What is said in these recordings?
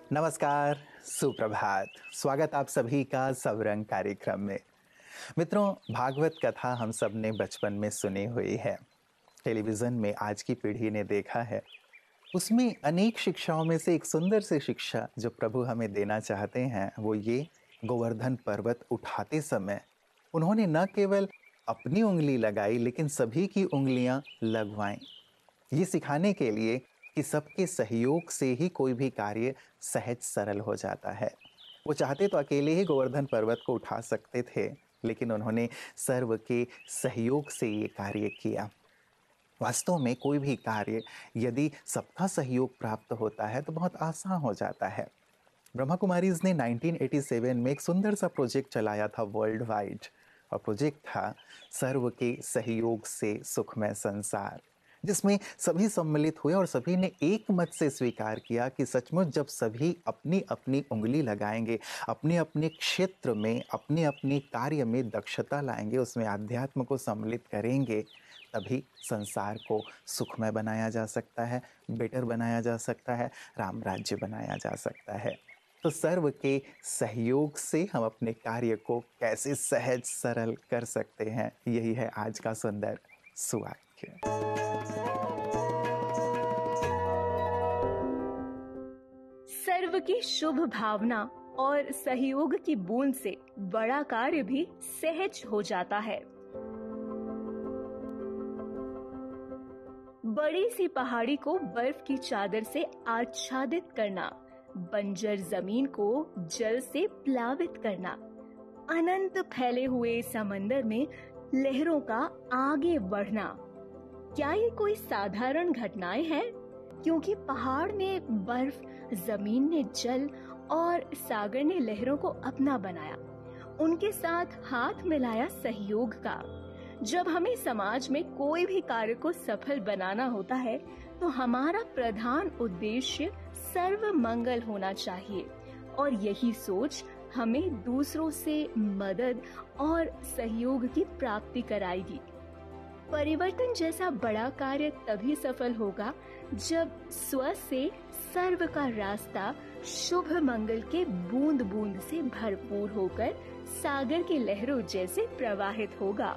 नमस्कार, सुप्रभात। स्वागत आप सभी का सबरंग कार्यक्रम में। मित्रों, भागवत कथा हम सब ने बचपन में सुनी हुई है। टेलीविजन में आज की पीढ़ी ने देखा है। उसमें अनेक शिक्षाओं में से एक सुंदर सी शिक्षा जो प्रभु हमें देना चाहते हैं वो ये, गोवर्धन पर्वत उठाते समय उन्होंने न केवल अपनी उंगली लगाई लेकिन सभी की उंगलियां लगवाईं। ये सिखाने के लिए कि सबके सहयोग से ही कोई भी कार्य सहज सरल हो जाता है। वो चाहते तो अकेले ही गोवर्धन पर्वत को उठा सकते थे, लेकिन उन्होंने सर्व के सहयोग से ये कार्य किया। वास्तव में कोई भी कार्य यदि सबका सहयोग प्राप्त होता है तो बहुत आसान हो जाता है। ब्रह्मा कुमारीज ने 1987 में एक सुंदर सा प्रोजेक्ट चलाया था वर्ल्ड वाइड, और प्रोजेक्ट था सर्व के सहयोग से सुखमय संसार, जिसमें सभी सम्मिलित हुए और सभी ने एक मत से स्वीकार किया कि सचमुच जब सभी अपनी अपनी उंगली लगाएंगे, अपने अपने क्षेत्र में अपने अपने कार्य में दक्षता लाएंगे, उसमें आध्यात्म को सम्मिलित करेंगे, तभी संसार को सुखमय बनाया जा सकता है, बेटर बनाया जा सकता है, राम राज्य बनाया जा सकता है। तो सर्व के सहयोग से हम अपने कार्य को कैसे सहज सरल कर सकते हैं, यही है आज का सुंदर सुवाक्य। सर्व की शुभ भावना और सहयोग की बूंद से बड़ा कार्य भी सहज हो जाता है। बड़ी सी पहाड़ी को बर्फ की चादर से आच्छादित करना, बंजर जमीन को जल से प्लावित करना, अनंत फैले हुए समंदर में लहरों का आगे बढ़ना, क्या ये कोई साधारण घटनाएं हैं? क्योंकि पहाड़ ने बर्फ, जमीन ने जल और सागर ने लहरों को अपना बनाया, उनके साथ हाथ मिलाया सहयोग का। जब हमें समाज में कोई भी कार्य को सफल बनाना होता है तो हमारा प्रधान उद्देश्य सर्व मंगल होना चाहिए, और यही सोच हमें दूसरों से मदद और सहयोग की प्राप्ति कराएगी। परिवर्तन जैसा बड़ा कार्य तभी सफल होगा जब स्व से सर्व का रास्ता शुभ मंगल के बूंद बूंद से भरपूर होकर सागर की लहरों जैसे प्रवाहित होगा।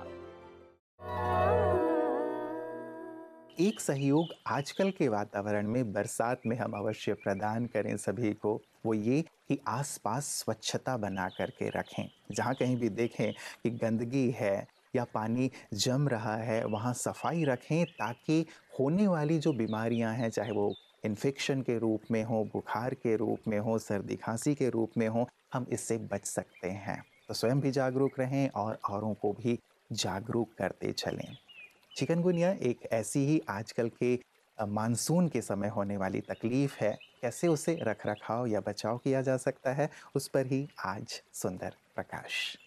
एक सहयोग आजकल के वातावरण में बरसात में हम अवश्य प्रदान करें सभी को, वो ये कि आसपास स्वच्छता बना करके रखें। जहाँ कहीं भी देखें कि गंदगी है या पानी जम रहा है, वहाँ सफाई रखें, ताकि होने वाली जो बीमारियाँ हैं, चाहे वो इन्फेक्शन के रूप में हो, बुखार के रूप में हो, सर्दी खांसी के रूप में हो, हम इससे बच सकते हैं। तो स्वयं भी जागरूक रहें और औरों को भी जागरूक करते चलें। चिकनगुनिया एक ऐसी ही आजकल के मानसून के समय होने वाली तकलीफ है। कैसे उसे रख रखाव या बचाव किया जा सकता है, उस पर ही आज सुंदर प्रकाश।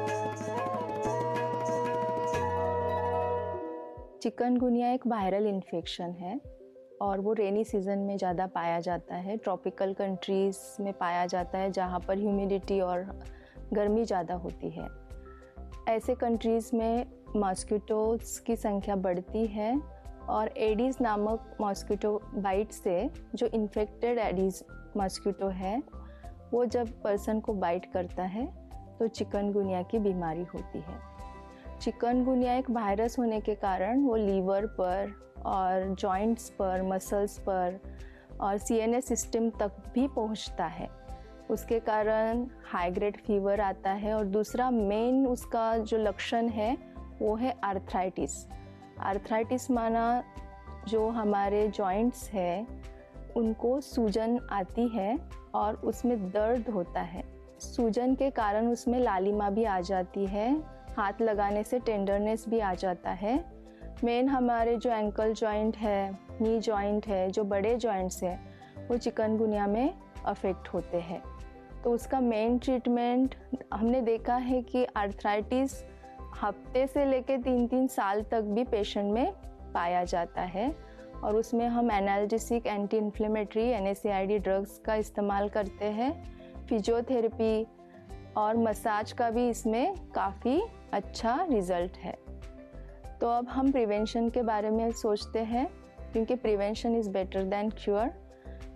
चिकनगुनिया एक वायरल इन्फेक्शन है और वो रेनी सीजन में ज़्यादा पाया जाता है। ट्रॉपिकल कंट्रीज़ में पाया जाता है जहाँ पर ह्यूमिडिटी और गर्मी ज़्यादा होती है। ऐसे कंट्रीज़ में मॉस्किटोज़ की संख्या बढ़ती है और एडीज़ नामक मॉस्किटो बाइट से, जो इन्फेक्टेड एडीज़ मॉस्किटो है, वो जब पर्सन को बाइट करता है तो चिकनगुनिया की बीमारी होती है। चिकनगुनिया एक वायरस होने के कारण वो लीवर पर और जॉइंट्स पर, मसल्स पर और सीएनएस सिस्टम तक भी पहुंचता है। उसके कारण हाई ग्रेड फीवर आता है और दूसरा मेन उसका जो लक्षण है वो है आर्थराइटिस। आर्थराइटिस माना जो हमारे जॉइंट्स है उनको सूजन आती है और उसमें दर्द होता है। सूजन के कारण उसमें लालिमा भी आ जाती है, हाथ लगाने से टेंडरनेस भी आ जाता है। मेन हमारे जो एंकल जॉइंट है, नी जॉइंट है, जो बड़े जॉइंट्स हैं, वो चिकनगुनिया में अफेक्ट होते हैं। तो उसका मेन ट्रीटमेंट हमने देखा है कि आर्थराइटिस हफ्ते से लेके 3-3 साल तक भी पेशेंट में पाया जाता है, और उसमें हम analgesic, anti inflammatory, NSAID drugs का इस्तेमाल करते हैं। फिजियोथेरेपी और मसाज का भी इसमें काफ़ी अच्छा रिज़ल्ट है। तो अब हम प्रिवेंशन के बारे में सोचते हैं, क्योंकि prevention is better than cure.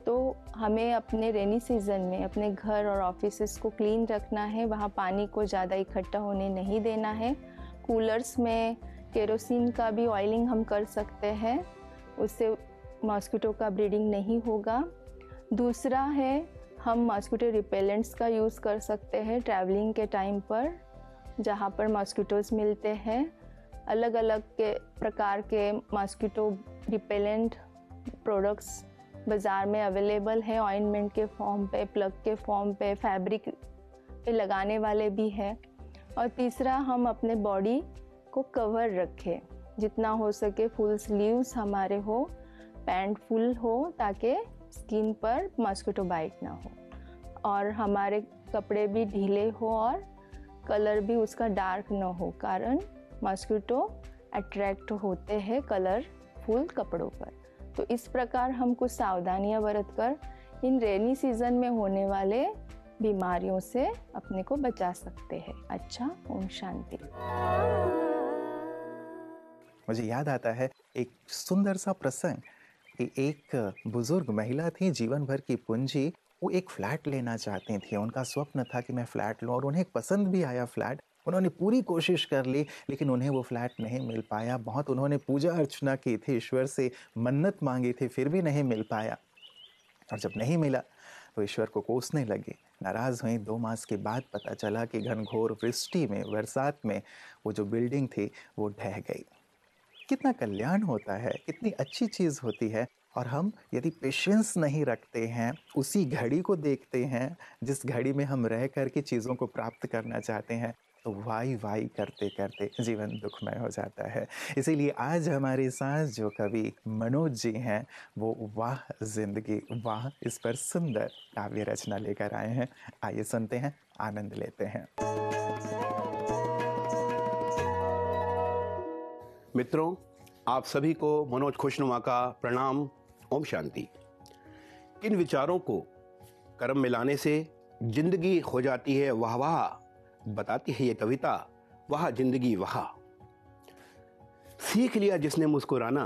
तो हमें अपने रेनी सीज़न में अपने घर और ऑफिसेस को क्लीन रखना है, वहाँ पानी को ज़्यादा इकट्ठा होने नहीं देना है। कूलर्स में केरोसिन का भी ऑयलिंग हम कर सकते हैं, उससे मॉस्किटो का ब्रीडिंग नहीं होगा। दूसरा है, हम मॉस्किटो रिपेलेंट्स का यूज़ कर सकते हैं ट्रैवलिंग के टाइम पर, जहाँ पर मॉस्किटोज़ मिलते हैं। अलग अलग के प्रकार के मॉस्किटो रिपेलेंट प्रोडक्ट्स बाज़ार में अवेलेबल है, ऑइंटमेंट के फॉर्म पे, प्लग के फॉर्म पे, फैब्रिक पे लगाने वाले भी है। और तीसरा, हम अपने बॉडी को कवर रखें, जितना हो सके फुल स्लीव्स हमारे हो, पैंट फुल हो, ताकि स्किन पर मॉस्किटो बाइट ना हो, और हमारे कपड़े भी ढीले हो और कलर भी उसका डार्क ना हो, कारण मॉस्किटो अट्रैक्ट होते हैं कलरफुल कपड़ों पर। तो इस प्रकार हम कुछ सावधानियां बरतकर इन रेनी सीजन में होने वाले बीमारियों से अपने को बचा सकते हैं। अच्छा, ओम शांति। मुझे याद आता है एक सुंदर सा प्रसंग कि एक बुजुर्ग महिला थी, जीवन भर की पूंजी, वो एक फ्लैट लेना चाहती थी। उनका स्वप्न था कि मैं फ्लैट लूँ, और उन्हें पसंद भी आया फ्लैट। उन्होंने पूरी कोशिश कर ली, लेकिन उन्हें वो फ्लैट नहीं मिल पाया। बहुत उन्होंने पूजा अर्चना की थी, ईश्वर से मन्नत मांगी थी, फिर भी नहीं मिल पाया। और जब नहीं मिला तो ईश्वर को कोसने लगी, नाराज़ हुई। 2 मास के बाद पता चला कि घनघोर वृष्टि में, बरसात में वो जो बिल्डिंग थी वो ढह गई। कितना कल्याण होता है, कितनी अच्छी चीज़ होती है। और हम यदि पेशेंस नहीं रखते हैं, उसी घड़ी को देखते हैं जिस घड़ी में हम रह कर के चीज़ों को प्राप्त करना चाहते हैं, तो वाई वाई करते करते जीवन दुखमय हो जाता है। इसीलिए आज हमारे साथ जो कवि मनोज जी हैं, वो वाह जिंदगी वाह इस पर सुंदर काव्य रचना लेकर आए हैं। आइए सुनते हैं, आनंद लेते हैं। मित्रों, आप सभी को मनोज खुशनुमा का प्रणाम। ओम शांति। किन विचारों को कर्म में लाने से जिंदगी हो जाती है वाह वाह, बताती है ये कविता वाह जिंदगी वाह। सीख लिया जिसने मुस्कुराना,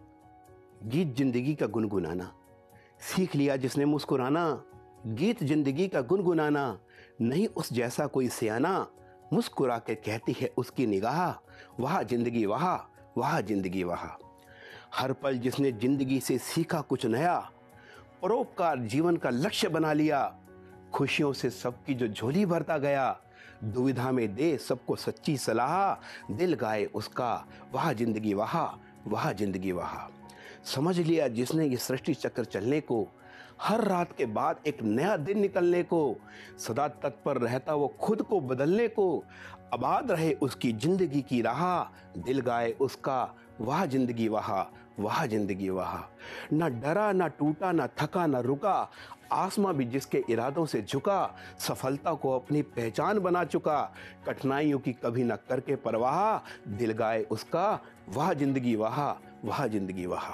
गीत जिंदगी का गुनगुनाना। सीख लिया जिसने मुस्कुराना, गीत जिंदगी का गुनगुनाना। नहीं उस जैसा कोई सियाना, मुस्कुरा के कहती है उसकी निगाह वाह जिंदगी वाह, वाह जिंदगी वाह। हर पल जिसने जिंदगी से सीखा कुछ नया, परोपकार जीवन का लक्ष्य बना लिया। खुशियों से सबकी जो झोली भरता गया, दुविधा में दे सबको सच्ची सलाह। दिल गाए उसका वाह जिंदगी वाह, वाह जिंदगी वाह। समझ लिया जिसने ये सृष्टि चक्र चलने को, हर रात के बाद एक नया दिन निकलने को। सदा तत्पर रहता वो खुद को बदलने को, आबाद रहे उसकी जिंदगी की राह। दिल गाए उसका वाह जिंदगी वाह, वाह जिंदगी वाह। ना डरा ना टूटा ना थका ना रुका, आसमां भी जिसके इरादों से झुका। सफलता को अपनी पहचान बना चुका, कठिनाइयों की कभी न करके परवाह। दिल गाए उसका वाह जिंदगी वाह, वाह जिंदगी वाह।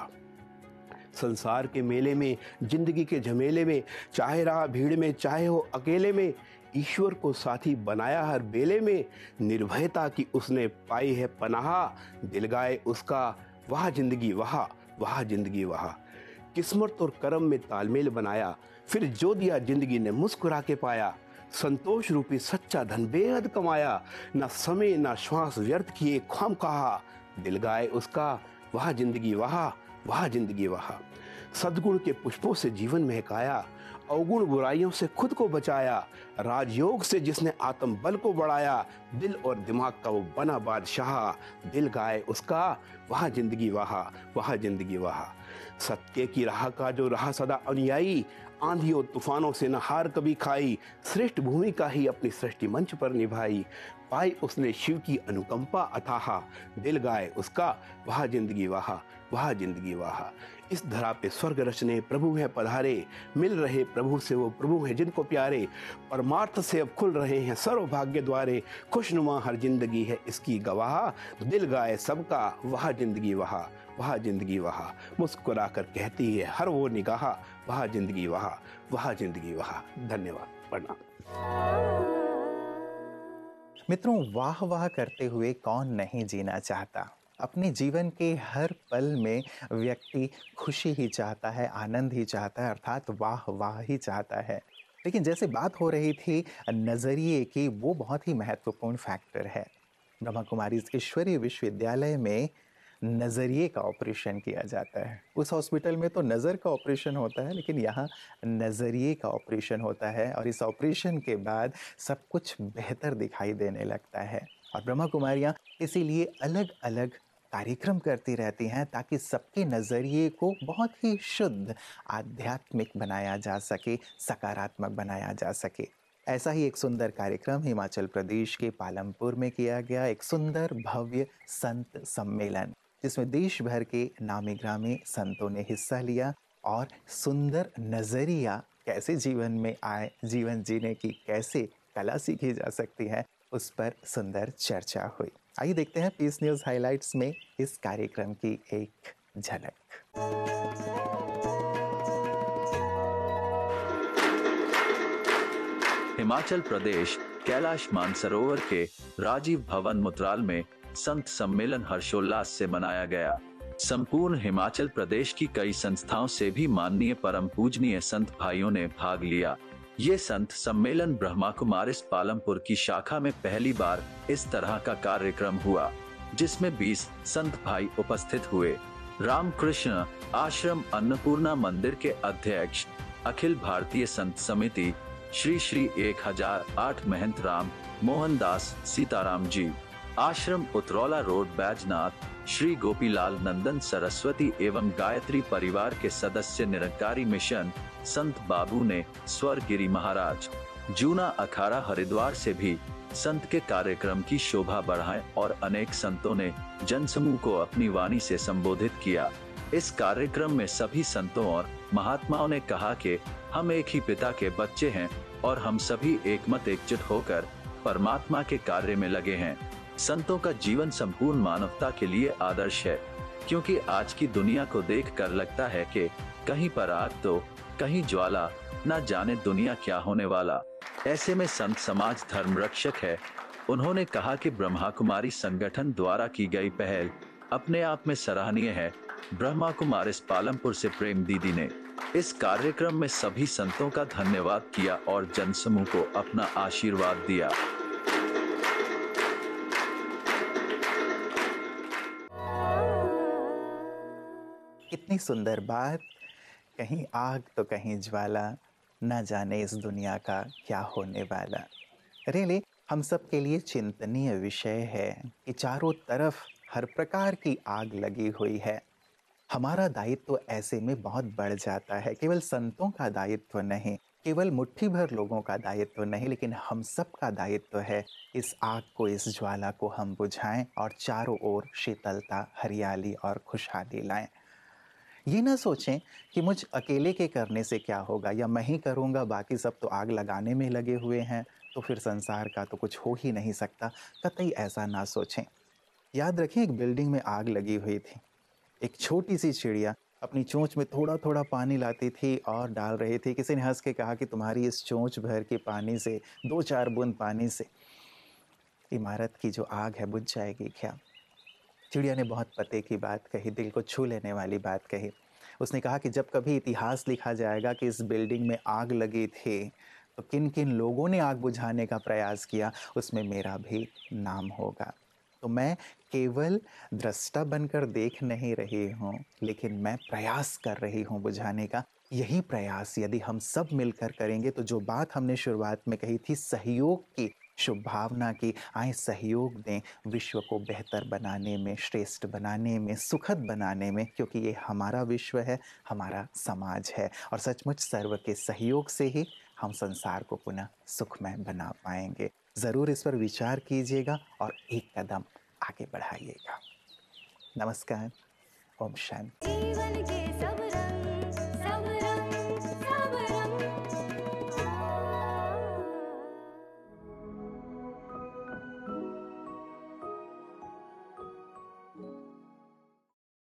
संसार के मेले में, जिंदगी के झमेले में, चाहे रहा भीड़ में चाहे हो अकेले में, ईश्वर को साथी बनाया हर बेले में। निर्भयता की उसने पाई है पनाह। दिल गाए उसका वाह जिंदगी वाह, वाह जिंदगी वाह। किस्मत और कर्म में तालमेल बनाया, फिर जो दिया जिंदगी ने मुस्कुरा के पाया। संतोष रूपी सच्चा धन बेहद कमाया, ना समय ना श्वास व्यर्थ किए ख्वाम कहा। दिल गाए उसका वाह जिंदगी वाह, वाह जिंदगी वाह। सद्गुण के पुष्पों से जीवन महकाया, अवगुण बुराइयों से खुद को बचाया। राजयोग से जिसने आत्म बल को बढ़ाया, दिल और दिमाग का वो बना बादशाह। दिल गाए उसका वाह जिंदगी वाह, वाह जिंदगी वाह। सत्य की राह का जो रहा सदा अनुयायी, आंधियों तूफानों से न हार कभी खाई। श्रेष्ठ भूमिका ही अपनी सृष्टि मंच पर निभाई, पाई उसने शिव की अनुकंपा अथाह। दिल गाए उसका वाह जिंदगी वाह, वाह जिंदगी वाह। इस धरा पे स्वर्ग रचने प्रभु है पधारे, मिल रहे प्रभु से वो प्रभु है जिनको प्यारे। परमार्थ से अब खुल रहे हैं सर्व भाग्य द्वारे, खुशनुमा हर जिंदगी है इसकी गवाह। दिल गाए सबका वाह जिंदगी वाह, वाह जिंदगी वाह। मुस्कुरा कर कहती है हर वो निगाह, वाह जिंदगी वाह, वाह जिंदगी वाह। धन्यवाद, प्रणाम। मित्रों, वाह वाह करते हुए कौन नहीं जीना चाहता। अपने जीवन के हर पल में व्यक्ति खुशी ही चाहता है, आनंद ही चाहता है, अर्थात वाह वाह ही चाहता है। लेकिन जैसे बात हो रही थी नज़रिए की, वो बहुत ही महत्वपूर्ण फैक्टर है। ब्रह्मा कुमारी ईश्वरीय विश्वविद्यालय में नज़रिए का ऑपरेशन किया जाता है। उस हॉस्पिटल में तो नज़र का ऑपरेशन होता है, लेकिन यहाँ नज़रिए का ऑपरेशन होता है और इस ऑपरेशन के बाद सब कुछ बेहतर दिखाई देने लगता है। और ब्रह्मा कुमारियाँ इसीलिए अलग-अलग कार्यक्रम करती रहती हैं ताकि सबके नज़रिए को बहुत ही शुद्ध, आध्यात्मिक बनाया जा सके, सकारात्मक बनाया जा सके। ऐसा ही एक सुंदर कार्यक्रम हिमाचल प्रदेश के पालमपुर में किया गया, एक सुंदर भव्य संत सम्मेलन, जिसमें देश भर के नामी-ग्रामी संतों ने हिस्सा लिया और सुंदर नज़रिया कैसे जीवन में आए, जीवन जीने की कैसे कला सीखी जा सकती है, उस पर सुंदर चर्चा हुई। आइए देखते हैं पीस न्यूज़ हाइलाइट्स में इस कार्यक्रम की एक झलक। हिमाचल प्रदेश कैलाश मानसरोवर के राजीव भवन मुत्राल में संत सम्मेलन हर्षोल्लास से मनाया गया। संपूर्ण हिमाचल प्रदेश की कई संस्थाओं से भी माननीय परम पूजनीय संत भाइयों ने भाग लिया। ये संत सम्मेलन ब्रह्मा कुमारीज पालमपुर की शाखा में पहली बार इस तरह का कार्यक्रम हुआ, जिसमें 20 संत भाई उपस्थित हुए। रामकृष्ण आश्रम अन्नपूर्णा मंदिर के अध्यक्ष, अखिल भारतीय संत समिति श्री श्री 1008 महंत राम मोहन दास सीताराम जी, आश्रम उतरौला रोड बैजनाथ श्री गोपीलाल नंदन सरस्वती एवं गायत्री परिवार के सदस्य निरंकारी मिशन संत बाबू ने स्वर्गिरी महाराज, जूना अखाड़ा हरिद्वार से भी संत के कार्यक्रम की शोभा बढ़ाएं और अनेक संतों ने जनसमूह को अपनी वाणी से संबोधित किया। इस कार्यक्रम में सभी संतों और महात्माओं ने कहा कि हम एक ही पिता के बच्चे हैं और हम सभी एकमत एकजुट होकर परमात्मा के कार्य में लगे हैं। संतों का जीवन संपूर्ण मानवता के लिए आदर्श है, क्योंकि आज की दुनिया को देखकर लगता है कि कहीं पर आग तो कहीं ज्वाला, न जाने दुनिया क्या होने वाला। ऐसे में संत समाज धर्म रक्षक है। उन्होंने कहा कि ब्रह्मा कुमारी संगठन द्वारा की गई पहल अपने आप में सराहनीय है। ब्रह्मा कुमारीज पालमपुर से प्रेम दीदी ने इस कार्यक्रम में सभी संतों का धन्यवाद किया और जनसमूह को अपना आशीर्वाद दिया। कितनी सुंदर बात, कहीं आग तो कहीं ज्वाला, न जाने इस दुनिया का क्या होने वाला। रियली हम सब के लिए चिंतनीय विषय है कि चारों तरफ हर प्रकार की आग लगी हुई है। हमारा दायित्व ऐसे में बहुत बढ़ जाता है। केवल संतों का दायित्व नहीं, केवल मुट्ठी भर लोगों का दायित्व नहीं, लेकिन हम सब का दायित्व है इस आग को, इस ज्वाला को हम बुझाएं और चारों ओर शीतलता, हरियाली और खुशहाली लाएं। ये ना सोचें कि मुझ अकेले के करने से क्या होगा, या मैं ही करूँगा, बाकी सब तो आग लगाने में लगे हुए हैं, तो फिर संसार का तो कुछ हो ही नहीं सकता। कतई ऐसा ना सोचें। याद रखें, एक बिल्डिंग में आग लगी हुई थी। एक छोटी सी चिड़िया अपनी चोंच में थोड़ा थोड़ा पानी लाती थी और डाल रही थी। किसी ने हंस के कहा कि तुम्हारी इस चोंच भर के पानी से, 2-4 बूंद पानी से इमारत की जो आग है बुझ जाएगी क्या? चिड़िया ने बहुत पते की बात कही, दिल को छू लेने वाली बात कही। उसने कहा कि जब कभी इतिहास लिखा जाएगा कि इस बिल्डिंग में आग लगी थी तो किन किन लोगों ने आग बुझाने का प्रयास किया, उसमें मेरा भी नाम होगा। तो मैं केवल दृष्टा बनकर देख नहीं रही हूँ, लेकिन मैं प्रयास कर रही हूँ बुझाने का। यही प्रयास यदि हम सब मिलकर करेंगे तो जो बात हमने शुरुआत में कही थी, सहयोग की, शुभ भावना की, आए सहयोग दें विश्व को बेहतर बनाने में, श्रेष्ठ बनाने में, सुखद बनाने में, क्योंकि ये हमारा विश्व है, हमारा समाज है और सचमुच सर्व के सहयोग से ही हम संसार को पुनः सुखमय बना पाएंगे। ज़रूर इस पर विचार कीजिएगा और एक कदम आगे बढ़ाइएगा। नमस्कार, ओम शांति।